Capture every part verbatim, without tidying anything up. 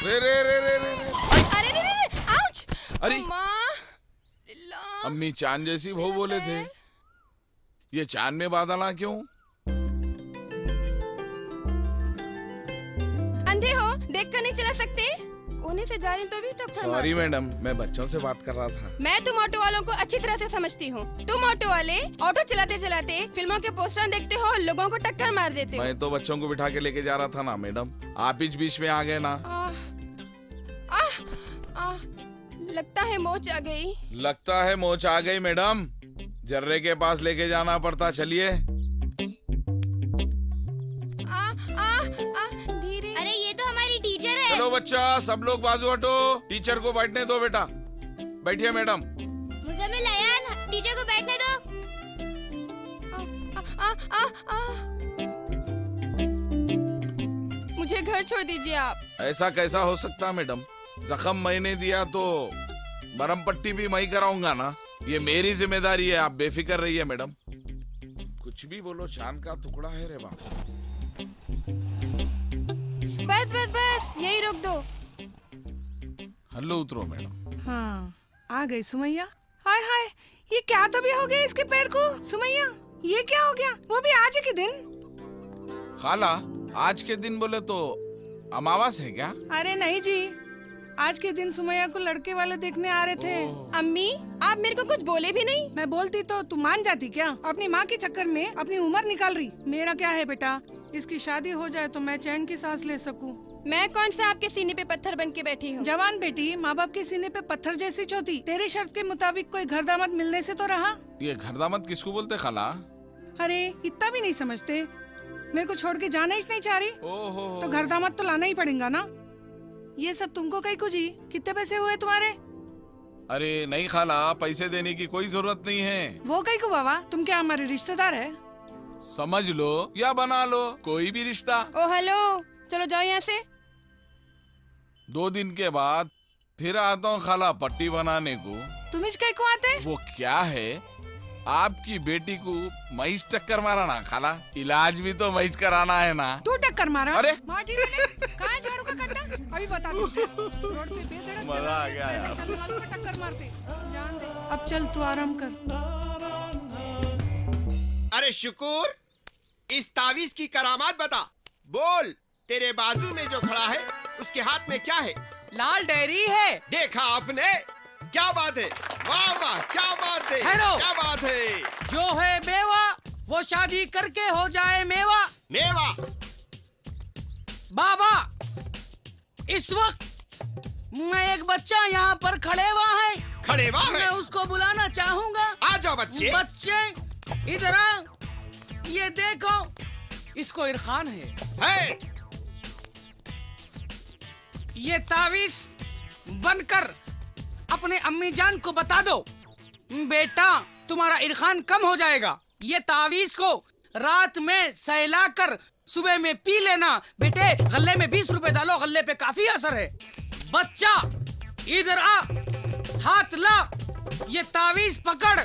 रे रे रे रे रे अरे रे रे आउच। अरे अम्मी चांद जैसी बहू बोले थे, ये चांद में बादल क्यों? अंधे हो, देख कर नहीं चला सकते? कोने से जा रही तो भी टक्कर। सॉरी मैडम, मैं बच्चों से बात कर रहा था। मैं तुम ऑटो वालों को अच्छी तरह से समझती हूँ। तुम ऑटो वाले ऑटो चलाते चलाते फिल्मों के पोस्टर देखते हो और लोगों को टक्कर मार देते हो। मैं तो बच्चों को बिठा के लेके जा रहा था ना मैडम, आप बीच बीच में आ गए ना। आ, आ, आ, लगता है मोच आ गई। लगता है मोच आ गई मैडम, जर्रे के पास लेके जाना पड़ता। चलिए। चलो बच्चा, सब लोग बाजू हटो, टीचर को बैठने दो। बेटा बैठिए मैडम। मुज़म्मिल अयान, टीचर को बैठने दो। आ, आ, आ, आ। मुझे घर छोड़ दीजिए आप। ऐसा कैसा हो सकता मैडम, जख्म मैंने दिया तो मरहम पट्टी भी मैं कराऊंगा ना, ये मेरी जिम्मेदारी है। आप बेफिक्र रहिए मैडम। कुछ भी बोलो, चांद का टुकड़ा है रे बाप। बस बस बस यही रोक दो। हल्लो उतरो मैडम। हाँ आ गई सुमैया। हाय हाय, ये क्या तभी हो गया इसके पैर को? सुमैया ये क्या हो गया, वो भी आज के दिन? खाला आज के दिन बोले तो अमावस है क्या? अरे नहीं जी, आज के दिन सुमैया को लड़के वाले देखने आ रहे थे। अम्मी आप मेरे को कुछ बोले भी नहीं। मैं बोलती तो तू मान जाती क्या? अपनी माँ के चक्कर में अपनी उम्र निकाल रही। मेरा क्या है बेटा, इसकी शादी हो जाए तो मैं चैन की सांस ले सकूं। मैं कौन सा आपके सीने पे पत्थर बन के बैठी हूँ? जवान बेटी, माँ बाप के सीने पे पत्थर जैसी चोटी। तेरी शर्त के मुताबिक कोई घर दामाद मिलने से तो रहा। ये घर दामाद किसको बोलते खाला? अरे इतना भी नहीं समझते? मेरे को छोड़ के जाना ही नहीं चाह रही तो घर दामाद तो लाना ही पड़ेगा ना। ये सब तुमको कहीं को जी? कितने पैसे हुए तुम्हारे? अरे नहीं खाला, पैसे देने की कोई जरूरत नहीं है। वो कहीं को बाबा, तुम क्या हमारे रिश्तेदार है? समझ लो या बना लो, कोई भी रिश्ता। ओ हेलो, चलो जाओ यहाँ से। दो दिन के बाद फिर आता हूँ खाला पट्टी बनाने को। तुम इस कहीं को आते? वो क्या है, आपकी बेटी को महीस टक्कर मारा ना खाला, इलाज भी तो महीस कराना है ना। तू टक्कर मारा? अरे माटी वाले, कहाँ झाड़ू का कट्टा? अभी बता दूँ। रोड पे बेधड़क मजा आ गया यार। चलने वालों को टक्कर मारते, जान दे। अब चल तू आराम कर। अरे शुक्र, इस तावीज की करामात बता। बोल, तेरे बाजू में जो खड़ा है उसके हाथ में क्या है? लाल डायरी है। देखा आपने, क्या बात है, वाह वाह, क्या बात है, क्या बात है। जो है बेवा वो शादी करके हो जाए मेवा। मेवा बाबा, इस वक्त मैं एक बच्चा यहाँ पर खड़े हुआ है। खड़े हुआ है? मैं उसको बुलाना चाहूँगा। आ जाओ बच्चे। बच्चे इधर आ, ये देखो, इसको इरफान है, है। ये तावीज बनकर अपने अम्मी जान को बता दो, बेटा तुम्हारा इरफान कम हो जाएगा। ये तावीज को रात में सहला कर सुबह में पी लेना। बेटे गल्ले में बीस रुपए डालो, गल्ले पे काफी असर है। बच्चा इधर आ, हाथ ला, ये तावीज पकड़।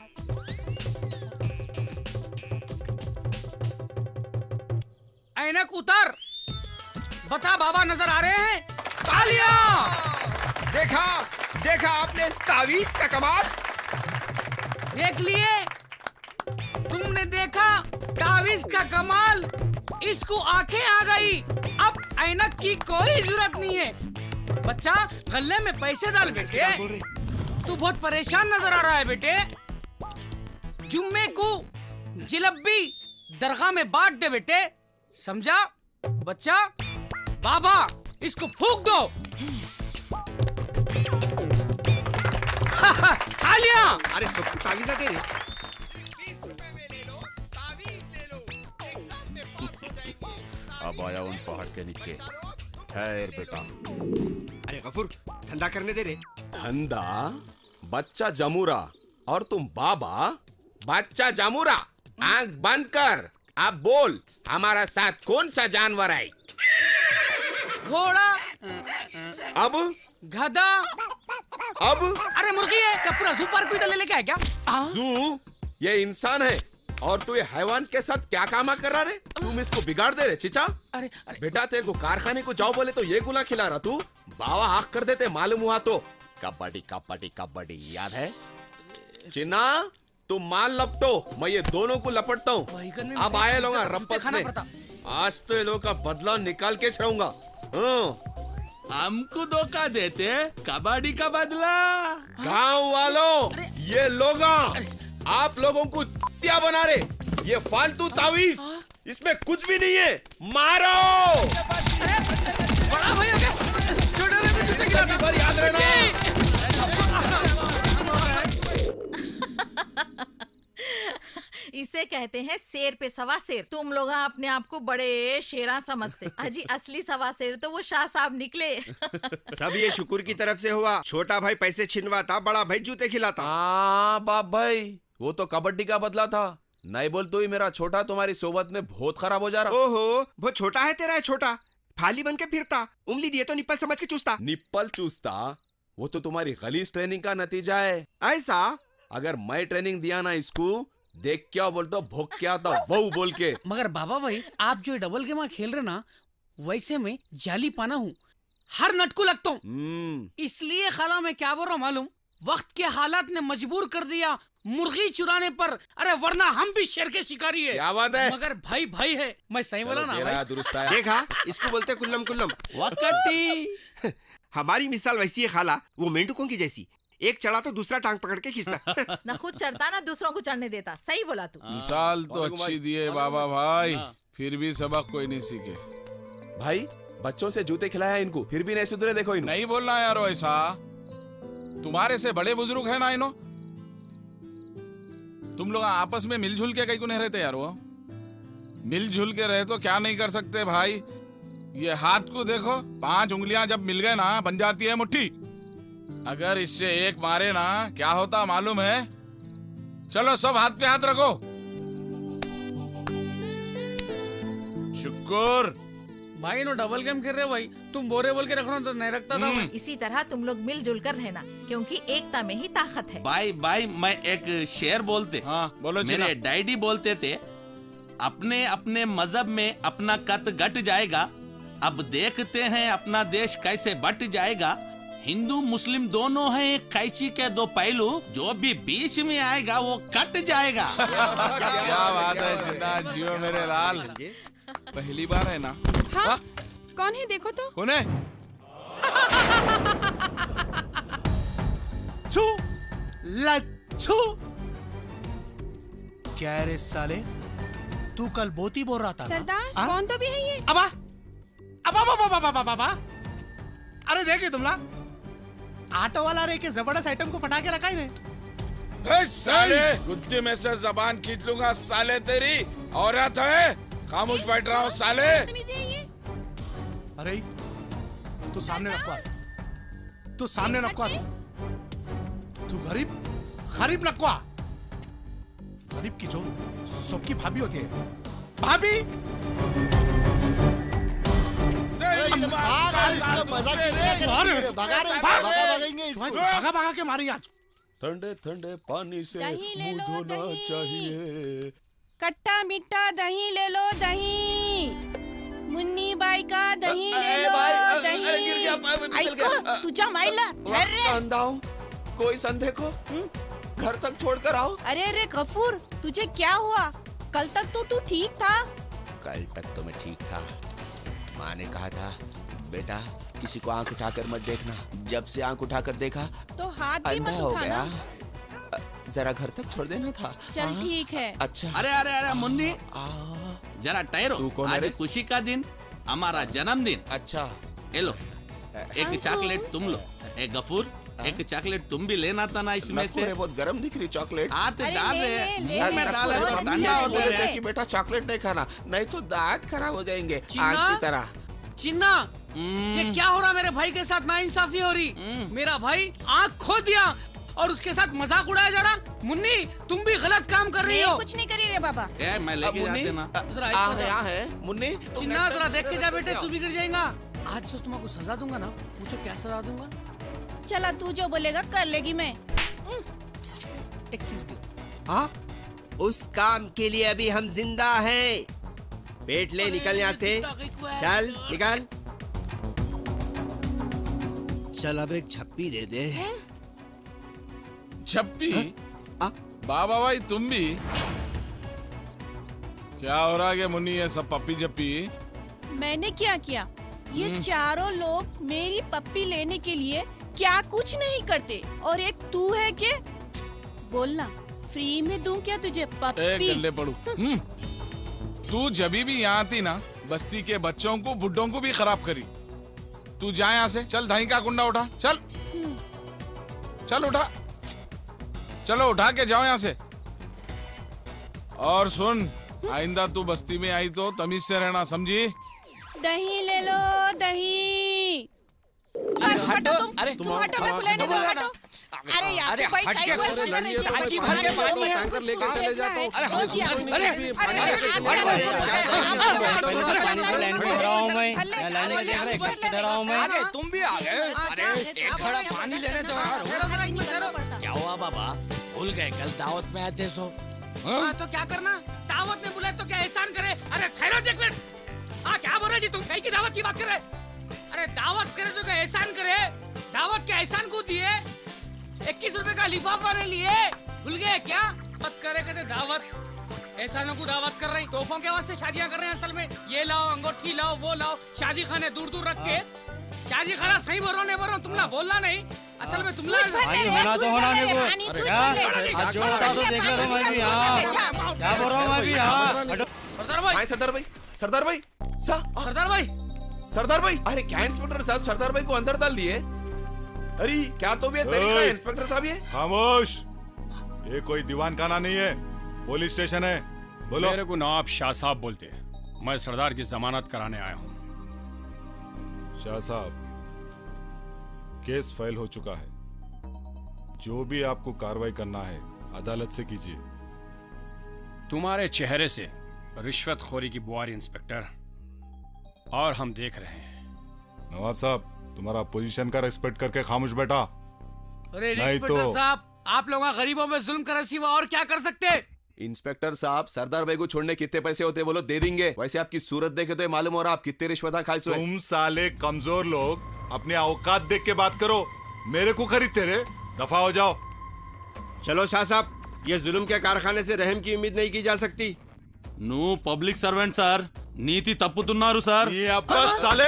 ऐनक उतर, बता बाबा नजर आ रहे हैं? तालियां! देखा देखा आपने तावीज का कमाल। देख लिए तुमने, देखा तावीज का कमाल। इसको आंखें आ गई, अब ऐनक की कोई जरूरत नहीं है। बच्चा गल्ले में पैसे डाल बेटे। तू बहुत परेशान नजर आ रहा है बेटे। जुम्मे को जलेबी दरगाह में बांट दे बेटे, समझा? बच्चा बाबा इसको फूंक दो। तालियां! अरे सबको तावीज़ दे रहे। अब आया उन पहाड़ के नीचे। खैर बेटा। अरे गफूर, धंधा करने दे रे। धंधा? बच्चा जमूरा और तुम बाबा। बच्चा जमूरा, आंख बंद कर। अब बोल, हमारा साथ कौन सा जानवर है? घोड़ा। अब? गधा। अब? अरे मुर्गी है क्या? पूरा जू पार्क इधर ले लेके आया क्या? जू? ये इंसान है और तू ये हैवान के साथ क्या काम कर रहा रे? तुम इसको बिगाड़ दे रहे चिचा। अरे, अरे बेटा तेरे को कारखाने को जाओ बोले तो ये गुला खिला रहा तू। बाबा आँख कर देते मालूम हुआ तो। कबड्डी कबड्डी कबड्डी याद है चिन्ना, तुम माल लपटो, मैं ये दोनों को लपटता हूँ। अब आए लोग रप्पस में, आज तो ये लोग का बदला निकाल के छाऊंगा। हमको धोखा देते कबड्डी का बदला। गांव वालों, ये लोग आप लोगों को क्या बना रहे? ये फालतू तावीज, इसमें कुछ भी नहीं है, मारो। बड़ा भैया क्या? छोटे जिंदगी भर याद रहना। इसे कहते हैं शेर पे सवा शेर। तुम लोग अपने आप को बड़े शेरा समझते, अजी असली सवा शेर तो वो शाह साहब निकले। सब ये शुक्र की तरफ से हुआ। छोटा भाई पैसे छिनवाता, बड़ा भाई जूते खिलाता। हाँ बाप भाई, वो तो कबड्डी का बदला था। नहीं बोल तो ही मेरा छोटा तुम्हारी सोबत में बहुत खराब हो जा रहा। ओहो, बहुत छोटा है तेरा है छोटा। फाली बन के फिरता, उंगली दिए तो निप्पल समझ के चूसता। निप्पल चूसता? वो तो तुम्हारी गलीज ट्रेनिंग का नतीजा है। ऐसा? अगर मैं ट्रेनिंग दिया ना इसको, देख क्या बोलता भोग क्या था वो बोल के। मगर बाबा भाई, आप जो डबल गेम खेल रहे ना, वैसे मैं जाली पाना हूँ, हर नट को लगता हूँ। इसलिए खाला मैं क्या बोल रहा हूँ मालूम, वक्त के हालात ने मजबूर कर दिया मुर्गी चुराने पर। अरे वरना हम भी शेर के शिकारी है। क्या बात है? मगर भाई भाई है, मैं सही बोला ना भाई? दुरुस्त है। देखा, इसको बोलते कुल्लम कुल्लम वक्ती। हमारी मिसाल वैसी है खाला, वो मेंढकों की जैसी। एक चढ़ा तो दूसरा टांग पकड़ के खींचता। ना खुद चढ़ता ना दूसरों को चढ़ने देता। सही बोला तू। मिसाल तो अच्छी दी है बाबा भाई, फिर भी सबक कोई नहीं सीखे। भाई बच्चों से जूते खिलाया इनको, फिर भी नहीं सुधरे। देखो इनको नहीं बोलना यारो ऐसा, तुम्हारे से बड़े बुजुर्ग है ना इनो। तुम लोग आपस में मिलजुल के कहीं को नहीं रहते यार। वो मिलजुल के रहे तो क्या नहीं कर सकते भाई। ये हाथ को देखो, पांच उंगलियां जब मिल गए ना बन जाती है मुट्ठी। अगर इससे एक मारे ना क्या होता मालूम है? चलो सब हाथ पे हाथ रखो। शुक्र भाई नो डबल गेम खेल रहे भाई, तुम बोरे बोल के रखना तो नहीं रखता था मैं। इसी तरह तुम लोग मिलजुल कर रहना, क्योंकि एकता में ही ताकत है। भाई भाई, मैं एक शेर बोलते। हाँ बोलो। मेरे डैडी बोलते थे, अपने अपने मजहब में अपना कत घट जाएगा, अब देखते हैं अपना देश कैसे बट जाएगा। हिंदू मुस्लिम दोनों हैं एक कैंची के दो पहलू, जो भी बीच में आएगा वो कट जाएगा। क्या बात है जिन्ना, जियो मेरे लाल। पहली बार है ना? हाँ, हाँ? कौन है देखो तो। कौन है? छू लच्छू। क्या रे साले, तू कल बोती बोल रहा था सरदार। कौन तो भी है ये? अबा अबा अबा अबा अबा अबा। अरे देखे तुमला, ऑटो वाला रे के जबरदस्त आइटम को फटा के रखा ही रे। साले गुद्दी में से जबान खींच लूंगा साले तेरी। औरत है, खामोश बैठ रहा हूँ साले। अरे तू सामने नक्वा, तू सामने नक्वा। तू गरीब गरीब नक्वा। गरीब की जो सबकी भाभी होती है। भाभी भागा भागा के मारेंगे आज। ठंडे ठंडे पानी से मुंह धोना चाहिए। खट्टा मीठा दही ले लो दही, मुन्नी बाई का दही ले लो दही। अरे गिर गया, फिसल गया। तुझा माइला अंधा हूँ, कोई संदेह को घर तक छोड़कर आओ। अरे अरे गफूर, तुझे क्या हुआ? कल तक तो तू ठीक था। कल तक तो मैं ठीक था। माँ ने कहा था बेटा किसी को आंख उठाकर मत देखना। जब से आंख उठाकर देखा तो हाथ भी अंधा मत हो उठाना। गया। जरा घर तक छोड़ देना था। चल ठीक है। अच्छा। अरे अरे अरे मुन्नी, जरा ठहरो। तू कौन आज है? खुशी का दिन, हमारा जन्मदिन। अच्छा ये लो, एक चॉकलेट तुम लो। एक गफूर, एक चॉकलेट तुम भी लेना था ना इसमें से। बहुत गर्म दिख रही चॉकलेट। हाथ डाल रहे मुंह में डाल रहे तो ठंडा ठंडा हो जाएगा। कि बेटा चॉकलेट नहीं खाना, नहीं तो दांत खराब हो जाएंगे आग की तरह। चिन्ना, ये क्या हो रहा? मेरे भाई के साथ नाइंसाफी हो रही। मेरा भाई आँख खो दिया और उसके साथ मजाक उड़ाया जा रहा। मुन्नी तुम भी गलत काम कर रही हो। कुछ नहीं करी रे बाबा। ए, मैं लेके जाते ना। यहाँ है मुन्नी। चिन्ना जरा देख के जा बेटे, तू भी गिर जाएगा। आज सोच तुमको सजा दूंगा ना, पूछो क्या सजा दूंगा? चला तू जो बोलेगा कर लेगी मैं। एक किस दो। हाँ, उस काम के लिए अभी हम जिंदा हैं। बैठ ले, निकल यहाँ से। चल निकल। चल अब एक झप्पी दे दे। झप्पी? बाबा भाई तुम भी? क्या हो रहा है मुन्नी, ये सब पप्पी झप्पी? मैंने क्या किया? ये चारों लोग मेरी पप्पी लेने के लिए क्या कुछ नहीं करते, और एक तू है के? बोलना, फ्री में दूं क्या तुझे पप्पी? गल्ले पड़ू। तू जभी भी यहाँ आती ना, बस्ती के बच्चों को बुड्ढों को भी खराब करी। तू जा यहाँ से। चल दही का कुंडा उठा। चल चल उठा। चलो उठा के जाओ यहाँ से। और सुन, आइंदा तू बस्ती में आई तो तमीज से रहना, समझी? दही ले लो, दही। अरे हटो तुम, अरे तुम हटो, मैं बुलाने दो, हटो। अरे यार, अरे भाई हट टाइम के वेस्ट अरे करना चाहिए। आज ही भर के पानी है, टैंकर लेके चले जा तो। अरे रोज यार, अरे अरे अरे तुम भी आ गए। अरे एक घड़ा पानी लेने दो यार। क्या हुआ बाबा, भूल गए कल दावत में आए थे सो? हाँ तो क्या करना, दावत में बुलाए तो क्या एहसान करे? अरे ठहरो एक मिनट। हाँ क्या बोल रहे जी तुम, कहीं की दावत की बात कर रहे? अरे दावत करे तो क्या एहसान करे? दावत के एहसान को दिए, इक्कीस रुपए का लिफाफा ने लिए, भूल गए क्या? मत करे कहते दावत, एहसानों को दावत कर रही, तोहफों के वास्ते शादियां कर रहे हैं। असल में ये लाओ, अंगूठी लाओ, वो लाओ, शादी खाने दूर दूर रख के। शादी खाना सही बोल रहा नहीं बोल रहा, तुमला बोलना नहीं, असल में तुमला होना तो होना मेरे को। क्या आज जो बता दो, देख लो मैं भी यहाँ क्या बोल रहा हूँ, मैं भी यहाँ। सरदार भाई, सरदार भाई, सरदार भाई, सरदार भाई, सरदार भाई, अरे क्या इंस्पेक्टर साहब सरदार भाई को अंदर डाल दिए? अरे क्या तो भी तरीका है इंस्पेक्टर साहब? ये खामोश, ये कोई दीवान खाना नहीं है, पुलिस स्टेशन है। बोलो। मेरे को नवाब शाह साहब बोलते हैं, मैं सरदार की जमानत कराने आया हूँ। शाह साहब, केस फाइल हो चुका है, जो भी आपको कार्रवाई करना है अदालत से कीजिए। तुम्हारे चेहरे से रिश्वतखोरी की बुआरी इंस्पेक्टर, और हम देख रहे हैं। नवाब साहब, तुम्हारा पोजीशन का रिस्पेक्ट करके खामोश बैठा। अरे इंस्पेक्टर साहब, आप लोग गरीबों में जुल्म कर सिवा और क्या कर सकते? इंस्पेक्टर साहब, सरदार भाई को छोड़ने कितने पैसे होते बोलो, दे देंगे। वैसे आपकी सूरत देखे तो मालूम हो रहा आप कितने रिश्वत खाए सो। तुम साले कमजोर लोग अपने औकात देख के बात करो, मेरे को खरीदते रे। दफा हो जाओ। चलो शाह साहब, ये जुल्म के कारखाने से रहम की उम्मीद नहीं की जा सकती। नो पब्लिक सर्वेंट सर, नीति तప్పుతున్నారు సార్। ये अब्बा साले,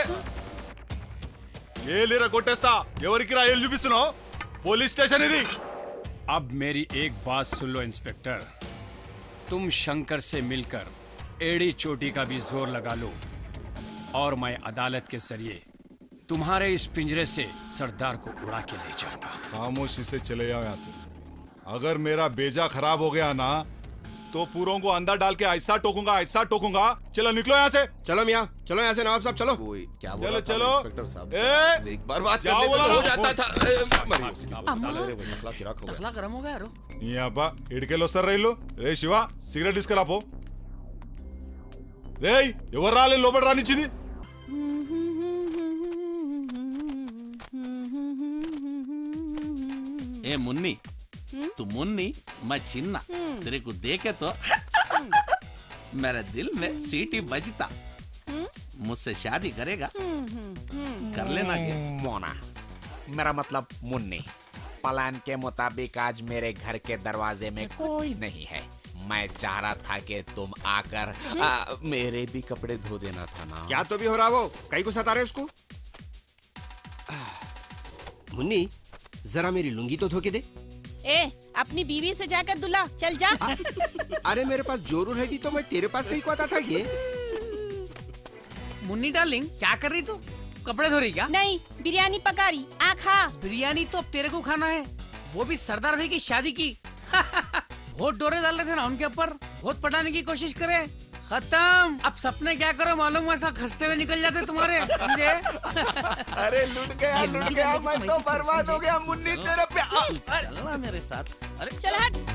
ये लेरा कोटेस्ता ఎవరికిరా ఏళ్ళు చూపిస్తున్నావు? पुलिस स्टेशन ఇది। अब मेरी एक बात सुन लो इंस्पेक्टर, तुम शंकर से मिलकर एड़ी चोटी का भी जोर लगा लो, और मैं अदालत के जरिए तुम्हारे इस पिंजरे से सरदार को उड़ा के ले जाऊंगा। खामोशी से चले जाओ यहाँ से। अगर मेरा बेजा खराब हो गया ना, तो पूरों को अंदर डाल के ऐसा टोकूंगा, ऐसा टोकूंगा। चलो निकलो यहाँ से। चलो मियाँ, चलो यहाँ से नवाब साहब, चलो। क्या चलो चलो इंस्पेक्टर साहब, ए, एक बार बात जाओ कर बोला हो ना। जाता था। तखला गरम हो गया रो। ये अब्बा इड़केलो सर रही रे शिवा, सिगरेट इसकरापो रे। ఎవరు రాలే లోపల రానిచ్చింది? ए मुन्नी, तू मुन्नी, मैं चिन्ना, तेरे को देखे तो मेरे दिल में सीटी बजता। मुझसे शादी करेगा? कर लेना ये। मोना, मेरा मतलब मुन्नी। प्लान के मुताबिक आज मेरे घर के दरवाजे में कोई नहीं है। मैं चाह रहा था कि तुम आकर आ, मेरे भी कपड़े धो देना था ना। क्या तो भी हो रहा वो, कहीं को सता रहे उसको? मुन्नी, जरा मेरी लुंगी तो धो के दे। ए, अपनी बीवी से जाकर दुला, चल जा। अरे मेरे पास जोरू है तो मैं तेरे पास कहीं को आता था। ये मुन्नी डार्लिंग, क्या कर रही तू? कपड़े धो रही क्या? नहीं, बिरयानी पका रही। आ खा। बिरयानी तो अब तेरे को खाना है, वो भी सरदार भाई की शादी की। बहुत डोरे डाल रहे थे ना उनके ऊपर, बहुत पटाने की कोशिश करे, खत्म। अब सपने क्या करो मालूम, ऐसा खसते हुए निकल जाते तुम्हारे, समझे? अरे लुट गया, लुट गया, मैं तो बर्बाद हो गया मुन्नी तेरे पे। चलना मेरे साथ। अरे चल हट।